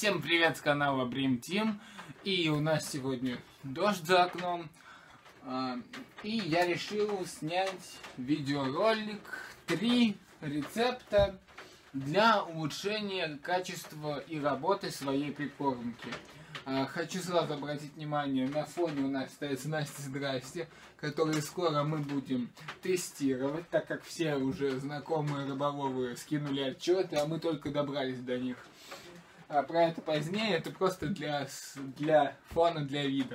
Всем привет с канала Brim Team. И у нас сегодня дождь за окном. И я решил снять видеоролик 3 рецепта для улучшения качества и работы своей прикормки. Хочу сразу обратить внимание, на фоне у нас стоит Настя, здрасте, которые скоро мы будем тестировать, так как все уже знакомые рыболовы скинули отчеты, а мы только добрались до них. Про это позднее, это просто для фона, для вида.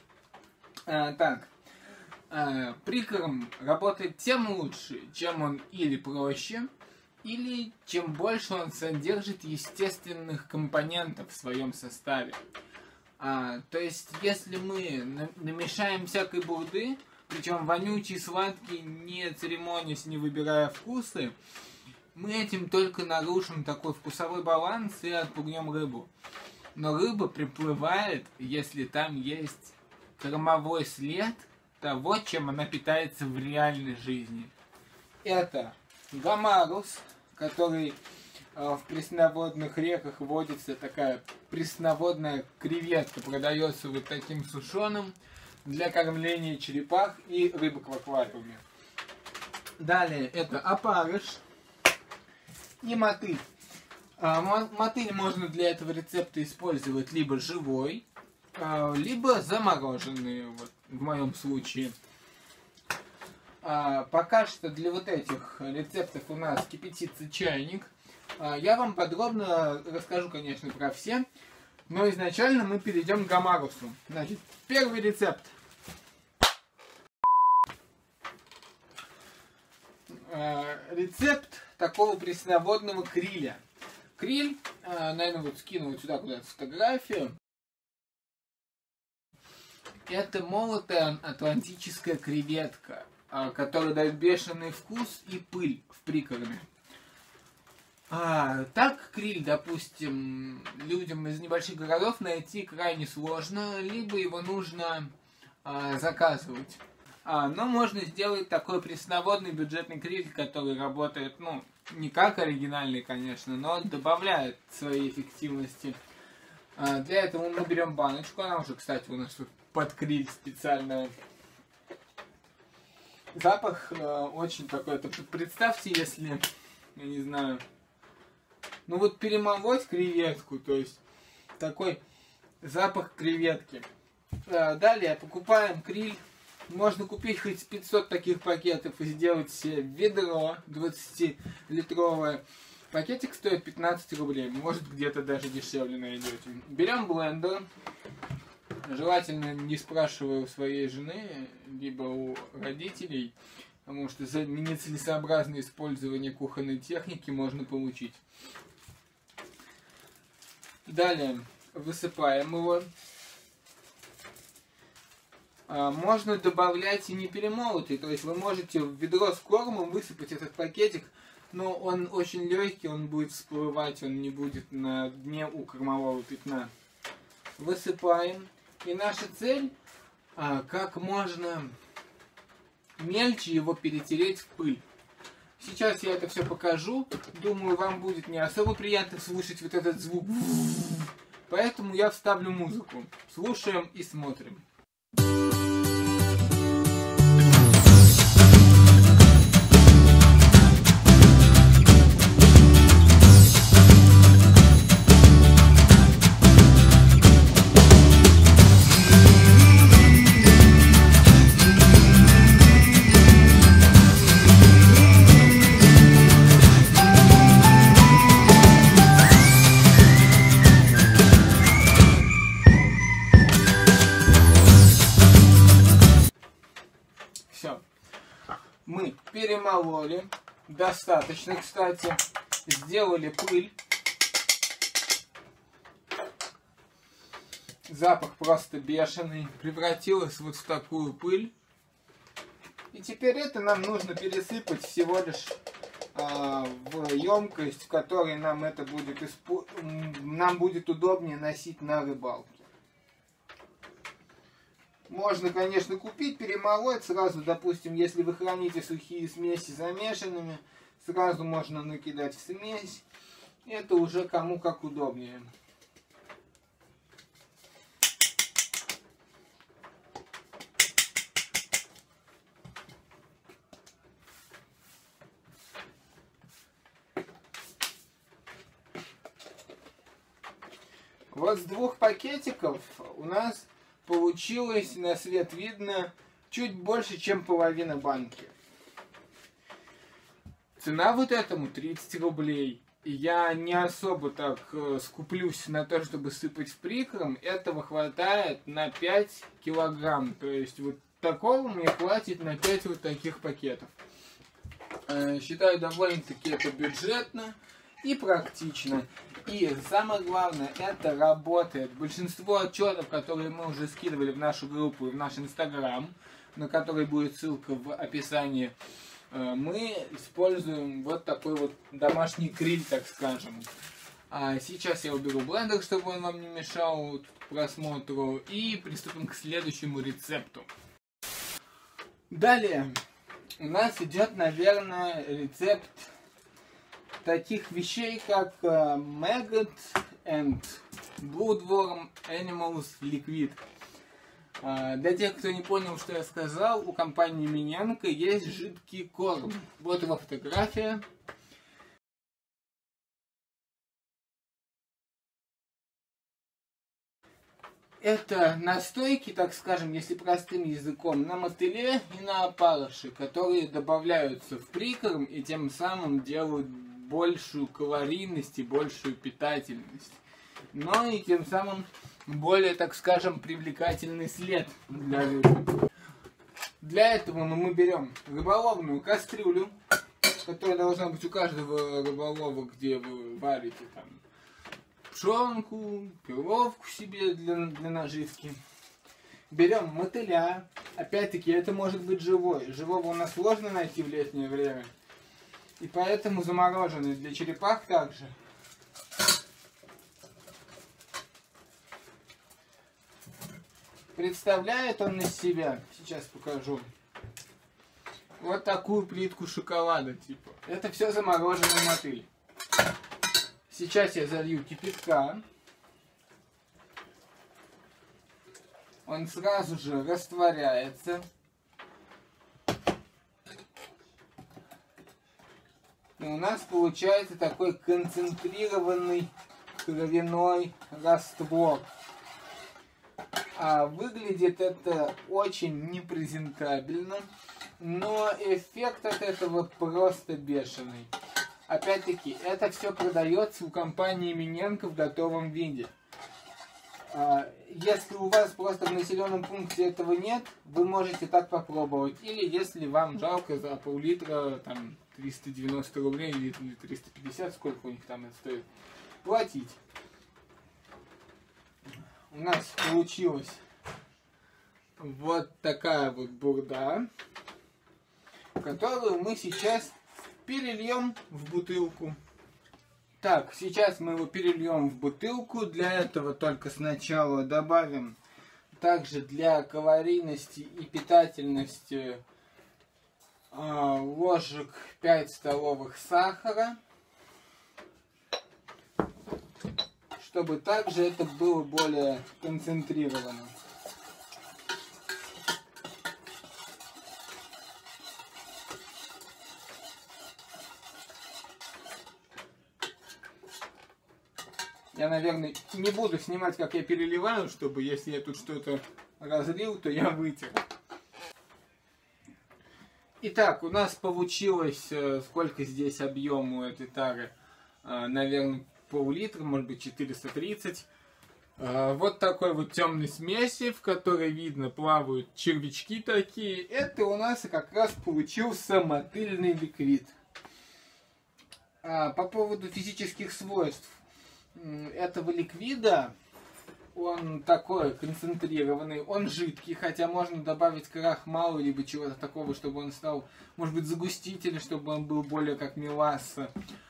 Прикорм работает тем лучше, чем он или проще, или чем больше он содержит естественных компонентов в своем составе. То есть, если мы намешаем всякой бурды, причем вонючий, сладкий, не церемонясь, не выбирая вкусы, мы этим только нарушим такой вкусовой баланс и отпугнем рыбу. Но рыба приплывает, если там есть кормовой след того, чем она питается в реальной жизни. Это гомарус, который в пресноводных реках водится, такая пресноводная креветка, продается вот таким сушеным для кормления черепах и рыбок в аквариуме. Далее это опарыш и мотыль. Мотыль можно для этого рецепта использовать либо живой, либо замороженный, вот, в моем случае. Пока что для вот этих рецептов у нас кипятится чайник. Я вам подробно расскажу, конечно, про все, но изначально мы перейдем к гомарусу. Значит, первый рецепт. Рецепт такого пресноводного криля. Криль, наверное, вот скину вот сюда куда-то фотографию. Это молотая атлантическая креветка, которая дает бешеный вкус и пыль в прикорме. Так криль, допустим, людям из небольших городов найти крайне сложно, либо его нужно заказывать. Но можно сделать такой пресноводный бюджетный криль, который работает, ну, не как оригинальный, конечно, но добавляет своей эффективности. Для этого мы берем баночку, она уже, кстати, у нас тут под криль специальная. Запах очень такой, представьте, если, я не знаю, ну вот перемолоть креветку, то есть такой запах креветки. Далее покупаем криль. Можно купить хоть 500 таких пакетов и сделать себе ведро 20-литровое. Пакетик стоит 15 рублей, может где-то даже дешевле найдете. Берем блендер. Желательно не спрашивая у своей жены, либо у родителей, потому что за нецелесообразное использование кухонной техники можно получить. Далее высыпаем его. Можно добавлять и не перемолотый, то есть вы можете в ведро с кормом высыпать этот пакетик, но он очень легкий, он будет всплывать, он не будет на дне у кормового пятна. Высыпаем. И наша цель как можно мельче его перетереть в пыль. Сейчас я это все покажу. Думаю, вам будет не особо приятно слушать вот этот звук. Поэтому я вставлю музыку. Слушаем и смотрим. Мы перемололи, достаточно, кстати, сделали пыль. Запах просто бешеный, превратилась вот в такую пыль. И теперь это нам нужно пересыпать всего лишь в емкость, в которой нам это будет нам будет удобнее носить на рыбалке. Можно, конечно, купить, перемолоть сразу, допустим, если вы храните сухие смеси замешанными, сразу можно накидать в смесь. Это уже кому как удобнее. Вот с 2 пакетиков у нас получилось, на свет видно, чуть больше, чем половина банки. Цена вот этому 30 рублей. Я не особо так скуплюсь на то, чтобы сыпать в прикорм. Этого хватает на 5 килограмм. То есть вот такого мне хватит на 5 вот таких пакетов. Считаю, довольно-таки это бюджетно и практично. И самое главное, это работает. Большинство отчетов, которые мы уже скидывали в нашу группу и в наш инстаграм, на который будет ссылка в описании, мы используем вот такой вот домашний гриль, так скажем. А сейчас я уберу блендер, чтобы он вам не мешал к просмотру, и приступим к следующему рецепту. Далее у нас идет, наверное, рецепт таких вещей, как Maggot and Bloodworm Animals Liquid. Для тех, кто не понял, что я сказал, у компании Минянка есть жидкий корм. Вот его фотография. Это настойки, так скажем, если простым языком, на мотыле и на опарыше, которые добавляются в прикорм и тем самым делают большую калорийность и большую питательность. Но и тем самым более, так скажем, привлекательный след для рыбы. Для этого мы берем рыболовную кастрюлю, которая должна быть у каждого рыболова, где вы варите там пшенку, перловку себе для наживки. Берем мотыля. Опять-таки, это может быть живой. Живого у нас сложно найти в летнее время. И поэтому замороженный для черепах также. Представляет он из себя, сейчас покажу, вот такую плитку шоколада, типа. Это все замороженный мотыль. Сейчас я залью кипятка. Он сразу же растворяется. И у нас получается такой концентрированный кровяной раствор. Выглядит это очень непрезентабельно, но эффект от этого просто бешеный. Опять-таки, это все продается у компании Миненко в готовом виде. Если у вас просто в населенном пункте этого нет, вы можете так попробовать. Или если вам жалко за пол-литра, там, 390 рублей или 350, сколько у них там это стоит, платить. У нас получилась вот такая вот бурда, которую мы сейчас перельем в бутылку. Так, сейчас мы его перельем в бутылку. Для этого только сначала добавим также для калорийности и питательности ложек 5 столовых сахара, чтобы также это было более концентрировано. Я, наверное, не буду снимать, как я переливаю, чтобы, если я тут что-то разлил, то я вытер. Итак, у нас получилось, сколько здесь объем у этой тары? Наверное, пол-литра, может быть 430. Вот такой вот темной смеси, в которой видно плавают червячки такие. Это у нас как раз получился мотыльный ликвид. По поводу физических свойств этого ликвида, он такой концентрированный, он жидкий, хотя можно добавить крахмал либо чего-то такого, чтобы он стал, может быть, загуститель, чтобы он был более как меласса.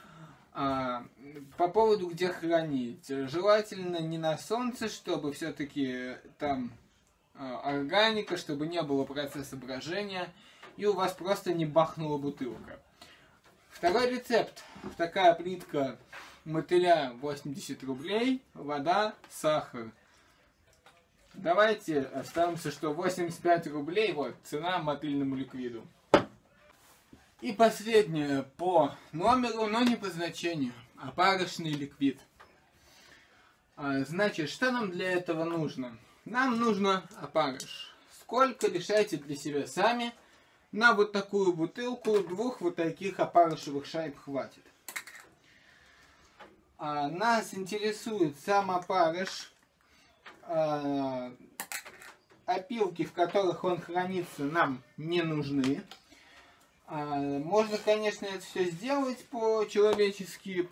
По поводу где хранить, желательно не на солнце, чтобы все-таки там органика, чтобы не было процесса брожения и у вас просто не бахнула бутылка. Второй рецепт. Такая плитка мотыля 80 рублей, вода, сахар. Давайте оставимся, что 85 рублей, вот, цена мотыльному ликвиду. И последнее по номеру, но не по значению, опарышный ликвид. Значит, что нам для этого нужно? Нам нужно опарыш. Сколько решайте для себя сами. На вот такую бутылку 2 вот таких опарышевых шайб хватит. Нас интересует сам опарыш. Опилки, в которых он хранится, нам не нужны. Можно, конечно, это все сделать по-человечески,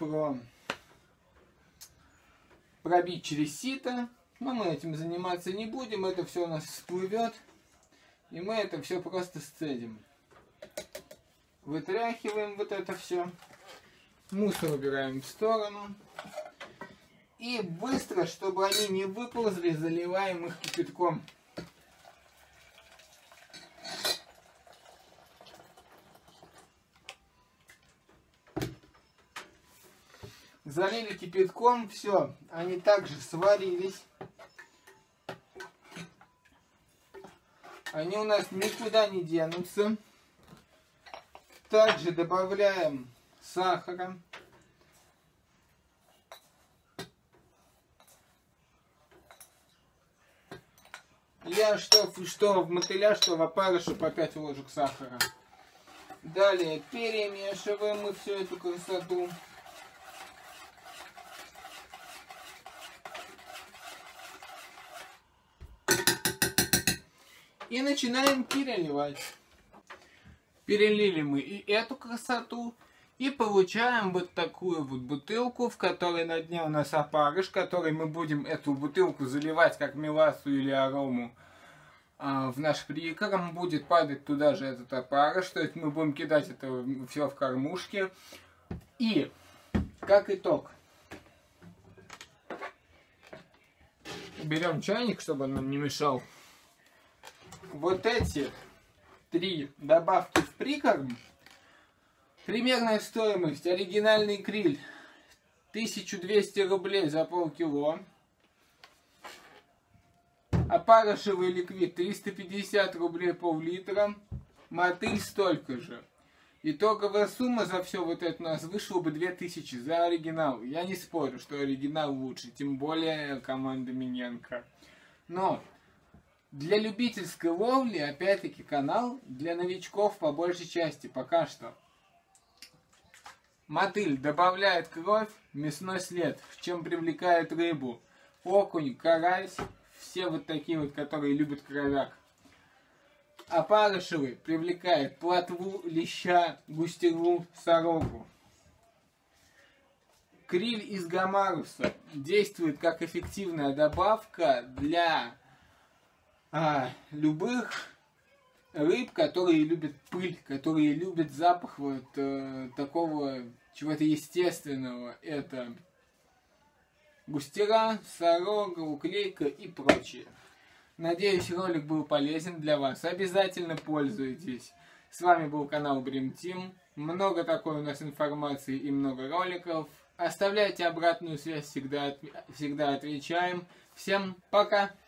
пробить через сито, но мы этим заниматься не будем, это все у нас всплывет, и мы это все просто сцедим. Вытряхиваем вот это все, мусор убираем в сторону, и быстро, чтобы они не выползли, заливаем их кипятком. Залили кипятком, все, они также сварились. Они у нас никуда не денутся. Также добавляем сахара. Я что в мотыля, что в опарыша по 5 ложек сахара. Далее перемешиваем мы всю эту красоту. И начинаем переливать. Перелили мы и эту красоту. И получаем вот такую вот бутылку, в которой на дне у нас опарыш, который мы будем эту бутылку заливать как мелассу или арому в наш прикор. Будет падать туда же этот опарыш, то есть мы будем кидать это все в кормушки. И, как итог, берем чайник, чтобы он нам не мешал. Вот эти 3 добавки в прикорм. Примерная стоимость: оригинальный криль 1200 рублей за полкило. Опарышевый ликвид 350 рублей пол-литра. Мотыль столько же. Итоговая сумма за все вот это у нас вышла бы 2000 за оригинал. Я не спорю, что оригинал лучше, тем более команда Миненко. Но для любительской ловли, опять-таки, канал для новичков по большей части пока что. Мотыль добавляет кровь, мясной след, чем привлекает рыбу. Окунь, карась, все вот такие вот, которые любят кровяк. Опарышевый привлекает плотву, леща, густеру, сорогу. Криль из гамаруса действует как эффективная добавка для любых рыб, которые любят пыль, которые любят запах вот такого чего-то естественного. Это густера, сорога, уклейка и прочее. Надеюсь, ролик был полезен для вас. Обязательно пользуйтесь. С вами был канал Bream Team. Много такой у нас информации и много роликов. Оставляйте обратную связь, всегда отвечаем. Всем пока!